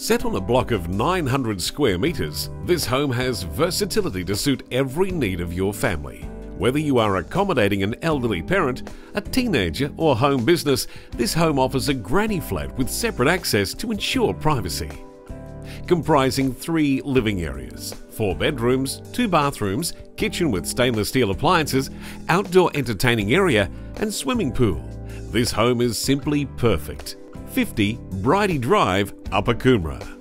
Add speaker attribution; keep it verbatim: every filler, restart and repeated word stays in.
Speaker 1: Set on a block of nine hundred square metres, this home has versatility to suit every need of your family. Whether you are accommodating an elderly parent, a teenager or home business, this home offers a granny flat with separate access to ensure privacy. Comprising three living areas, four bedrooms, two bathrooms, kitchen with stainless steel appliances, outdoor entertaining area and swimming pool, this home is simply perfect. fifty Bridie Drive, Upper Coomera.